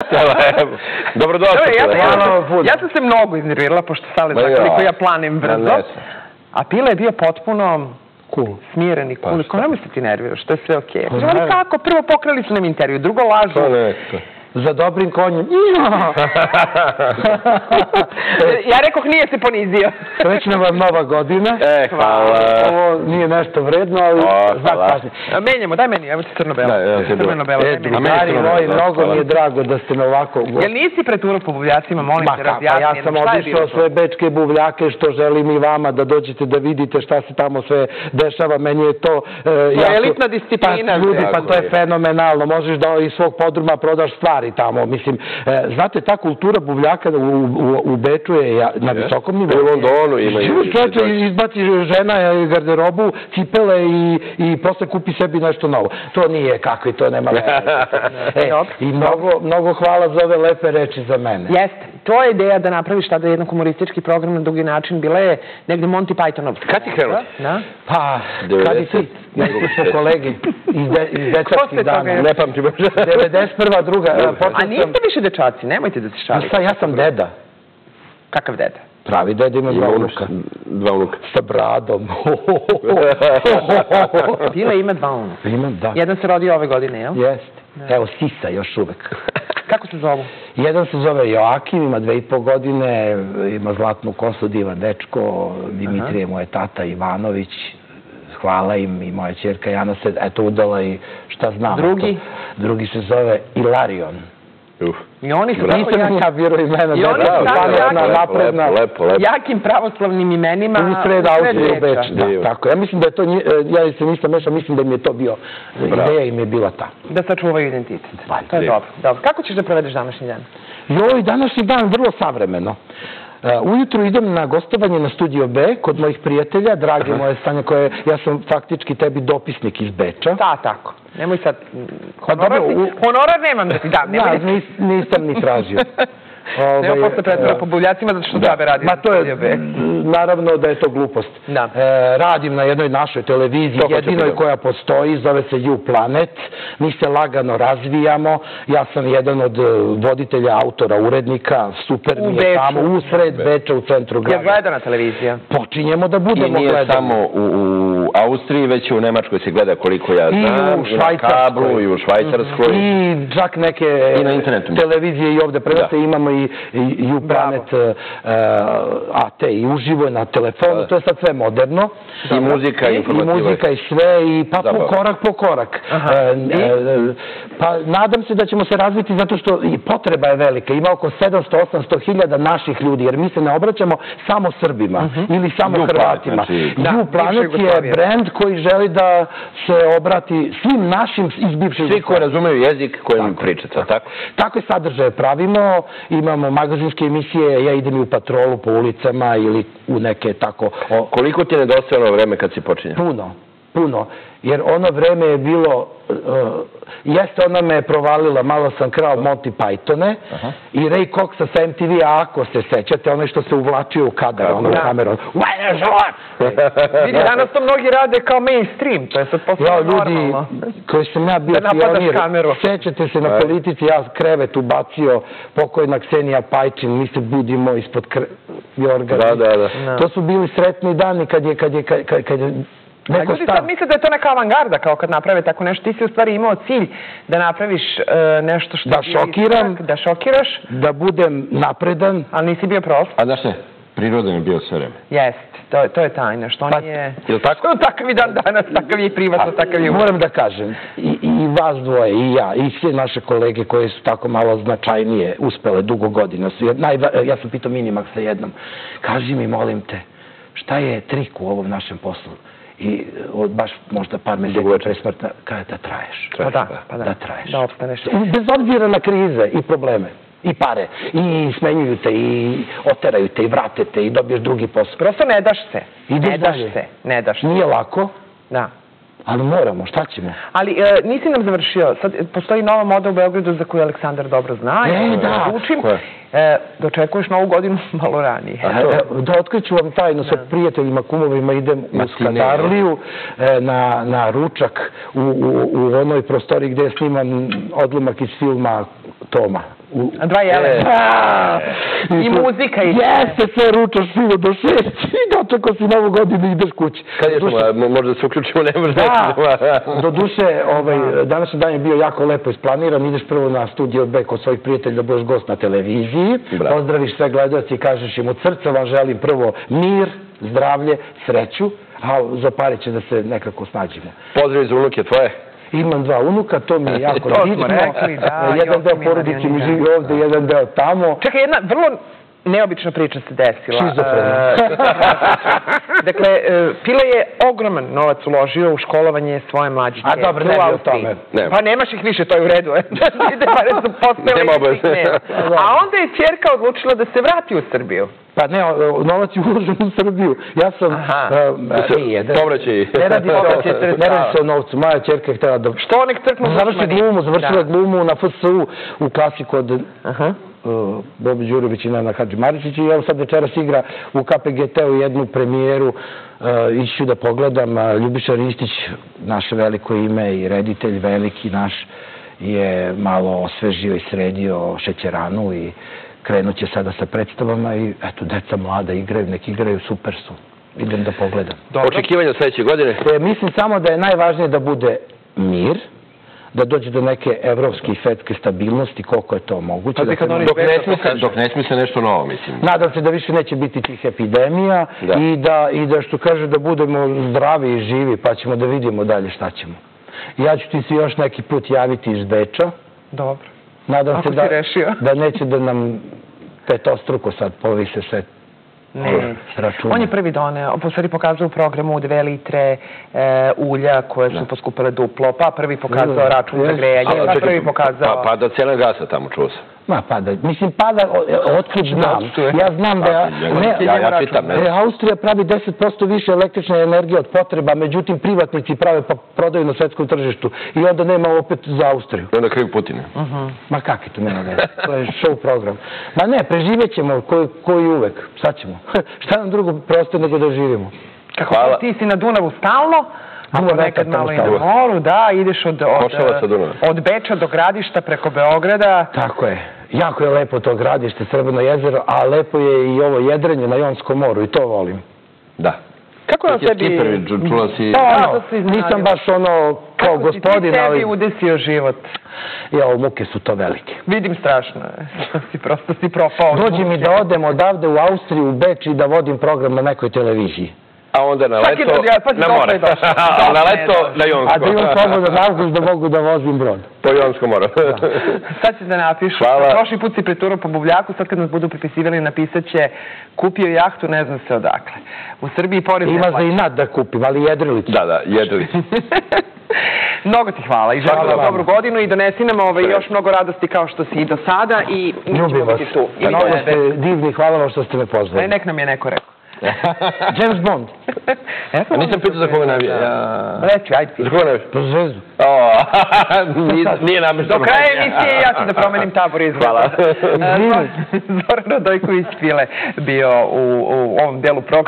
Dobrodošli. Ja sam se mnogo iznervirala, pošto Sale zna koliko ja planim brzo. A Pile je bio potpuno smiren i cool. Nemoj se ti nerviraš, to je sve okej. Ali kako? Prvo pokrali su nam intervju, drugo lažu. Za dobrim konjem. Ja rekoh, nije se ponizio. Srećna vam nova godina. Hvala. Ovo nije nešto vredno, ali znak pažnje. Menjamo, daj meni, evo ti crno-belo. Drugari moji, mnogo mi je drago da ste me ovako... Jel nisi preturao po buvljacima, molim te, razjasni? Ja sam obišao sve bečke buvljake, što želim i vama da dođete da vidite šta se tamo sve dešava. Meni je to... To je elitna disciplina. Ljudi, pa to je fenomenalno. Možeš da iz svog podruma prodaš stvari tamo. Mislim, znate, ta kultura buvljaka u Beču je na visokom nivou. U Londonu ima i... Izbaci žena garderobu, cipele i posle kupi sebi nešto novo. To nije kakvi, to nema veze. I mnogo hvala za ove lepe reči za mene. Jeste. To je ideja da napraviš tada jedan humoristički program na dugi način. Bila je negde Monty Pythonovska. Kad ti krenuti? Pa, kad i ti? Po kolegi iz dečačkih dana. Ne pamtim. 91. druga. A niste više dečaci, nemojte da se šalite. Ja sam deda. Kakav deda? Pravi deda, imam dva unuka. Dva unuka. Sa bradom. Pile ima dva unuka. Imam, da. Jedan se rodio ove godine, jel? Jeste. Evo, sisa još uvek. Kako se zovu? Jedan se zove Joakim, ima 2,5 godine, ima zlatnu kosu, divan dečko, Dimitrije mu je tata Ivanović, hvala im, i moja ćerka Jana se, eto, udala i šta znam. Drugi? Drugi se zove Ilarion. I oni su nisam ja biro imena. I oni su napredna, jakim pravoslavnim imenima usred Austrije Beč. Tako, ja mislim da je to, ja se nisam mešao, mislim da mi je to bio, ideja im je bila ta. Da sačuvaju identitet. To je dobro. Kako ćeš da provedeš današnji dan? Joj, današnji dan vrlo savremeno. Ujutru idem na gostovanje na Studio B kod mojih prijatelja, drage moje Stanja, koje ja sam faktički tebi dopisnik iz Beča. Da, tako. Nemoj sad... Honorar nemam da ti dam. Da, nisam ni tražio. Nema posle pretvora po buvljacima zato što džabe radi. Ma to je, naravno da je to glupost. Radim na jednoj našoj televiziji, jedinoj koja postoji, zove se You Planet. Mi se lagano razvijamo. Ja sam jedan od voditelja, autora, urednika. Super mi je tamo, usred Beča, u centru grada. Je gledana televizija? Počinjemo da budemo gledani. I nije samo u Austriji, već i u Nemačkoj se gleda koliko ja znam. I na kablu, i u Švajcarskoj. I čak neke televizije i ovde prenose imamo i You Planet AT i uživo na telefonu, to je sad sve moderno. I muzika, i informativa. I muzika i sve, i pa korak po korak. Pa nadam se da ćemo se razviti zato što i potreba je velika. Ima oko 700-800 hiljada naših ljudi, jer mi se ne obraćamo samo Srbima ili samo Hrvatima. You Planet je brend koji želi da se obrati svim našim iz bivšeg... Svi koji razumeju jezik kojim pričate, tako? Takve sadržaje pravimo, imamo magazinske emisije, ja idem i u patrolu po ulicama ili u neke tako... Koliko ti je nedostajalo ono vreme kad si počinjao? Puno. Jer ono vreme je bilo... Jeste, ona me je provalila, malo sam krao Monty Pythone i Ray Coxa sa MTV-a, ako se sećate, onaj što se uvlačio u kadar, ono kamerom. Vidi, danas to mnogi rade kao mainstream, to je sad posebno normalno. Ljudi koji sam ja bio pionir, sećate se na Politici, ja krevet ubacio pokojna Ksenija Pajčin, mi se budimo ispod Jorga. To su bili sretni dani kad je ljudi sad misle da je to neka avangarda, kao kad naprave tako nešto. Ti si u stvari imao cilj da napraviš nešto što... Da šokiram. Da šokiraš. Da budem napredan. Ali nisi bio prost. A znaš ne, prirodan je bio sve vreme. Jest, to je tajna. Što on je... Jel' tako? Takav i dan danas, takav je i privatno, takav je... Moram da kažem, i vas dvoje, i ja, i sve naše kolege koje su tako malo značajnije uspele dugo godina. Ja sam pitao Minimaxa jednom. Kaži mi, molim te, šta je trik u ovom našem poslu? I baš možda par meseci pre smrta, kada da traješ. Da traješ. Da opstaneš. Bez obzira na krize i probleme. I pare. I smenjuju te, i oteraju te, i vrate te, i dobiješ drugi posao. Prosto ne daš se. Ne daš se. Nije lako. Da. Ali moramo, šta ćemo? Ali nisi nam završio. Sad postoji nova moda u Beogradu za koju Aleksandar dobro zna. Da. Dočekuješ novu godinu malo ranije. Da otkriću vam tajno sa prijateljima, kumovima, idem u Skadarliju na ručak u onoj prostoriji gde snimam odlomak iz filma Toma. 2 jelena. I muzika i sve. Jeste, sve ručaš pivo do 6 i dočekao si Novu godinu i ideš kući. Kad je to, možda se uključimo, ne možda. Da, do duše, današnji dan je bio jako lepo isplaniran. Ideš prvo na Studio B kod svojih prijatelja da budeš gost na televiziji. Pozdraviš sve gledaoci i kažeš im od srca vam želim prvo mir, zdravlje, sreću, a za pare će da se nekako snađemo. Pozdravi za unuke tvoje. Imam 2 unuka, to mi je jako bitno. To smo rekli, da. Jedan deo porodice mi živi ovde, jedan deo tamo. Čekaj, jedna vrlo neobična priča se desila. Šizofrena. Dakle, Pile je ogroman novac uložio u školovanje svoje mlađice. A dobro, ne bi o tome. Pa nemaš ih više, to je u redu. Pare su postale ih nema. A onda je ćerka odlučila da se vrati u Srbiju. Pa ne, novac je uložen u Srbiju. Ja sam... Ne radi se o novcu. Moja ćerka je htjela da... Što onek crknu? Završila glumu na FSU u klasi kod Bobi Đurović i Nana Hadžimaričić i evo sad večeras igra u KPGT-u jednu premijeru. Iću da pogledam. Ljubiša Ristić, naše veliko ime i reditelj veliki naš, je malo osvežio i sredio šećeranu i krenut će sada sa predstavama i eto, deca mlada igraju, neki igraju, super su. Idem da pogledam. Očekivanja sljedeće godine? Mislim samo da je najvažnije da bude mir, da dođe do neke evropske i svetske stabilnosti, koliko je to moguće. Dok ne smisle nešto novo, mislim. Nadam se da više neće biti tih epidemija i da, što kaže, da budemo zdravi i živi, pa ćemo da vidimo dalje šta ćemo. Ja ću ti se još neki put javiti iz Beča. Dobro. Nadam se da neće da nam petostruko sad povise sve račune. On je prvi doneo, po stvari pokazao u programu 2 litre ulja koje su poskupile duplo, pa prvi pokazao račun za grejanje, pa prvi pokazao... Pada cijena gasa tamo, čuo sam. Ma, pada. Mislim, pada, otkud znam. Ja znam da Austrija pravi 10% više električne energije od potreba, međutim, privatnici prave pa prodaju na svetskom tržištu i onda nema opet za Austriju. I onda kriju Putina. Ma kak je to, nema da je. To je show program. Ma ne, preživjet ćemo koji uvek. Sad ćemo. Šta nam drugo preostaje nego da živimo? Kako ti si na Dunavu stalno, a nekad malo i na moru, da, ideš od Beča do Gradišta preko Beograda. Tako je. Jako je lepo to Gradište, Srbeno jezero, a lepo je i ovo jedrenje na Jonskom moru i to volim. Da. Kako je tebi... Čula si... Nisam baš ono kao gospodin, ali... Kako si tebi udesio život? Jao, muke su to velike. Vidim, strašno je. Prosto si propao. Dođi mi da odem odavde u Austriju, u Beč i da vodim program na nekoj televiziji. A onda na leto na more. A na leto na Jonsko. A da imam slobodan avgust da mogu da vozim brod. Po Jonsko moru. Sad ćeš da napišu. Prošli put si preturao po Buvljaku, sad kad nas budu pripisivali napisat će kupio jahtu, ne znam se odakle. U Srbiji porez ne plaća. Ima za inat da kupim, ali jedrilicu. Da, jedrilicu. Mnogo ti hvala i želim vam dobru godinu i donesi nam još mnogo radosti kao što si i do sada i mi ćemo biti tu. Mnogo ste divni, hvala vam što ste me pozvali. Nek nam je neko rekao. James Bond. Nisam pitao za koga navija. Reći, ajde. Za koga navija? Za Zvezdu. Nije namješteno. Do kraja emisije ja ću da promenim tabor iz Hvala. Zoran Radojković Pile bio u ovom delu programa.